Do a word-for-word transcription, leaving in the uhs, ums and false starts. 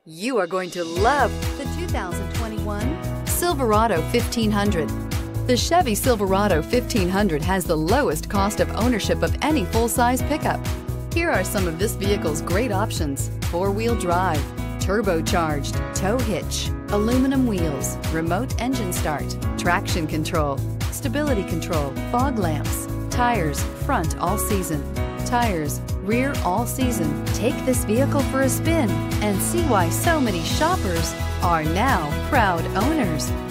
You are going to love the two thousand twenty-one Silverado fifteen hundred. The Chevy Silverado fifteen hundred has the lowest cost of ownership of any full-size pickup. Here are some of this vehicle's great options: four-wheel drive, turbocharged, tow hitch, aluminum wheels, remote engine start, traction control, stability control, fog lamps, tires, front all season, tires, rear all season. Take this vehicle for a spin and see why so many shoppers are now proud owners.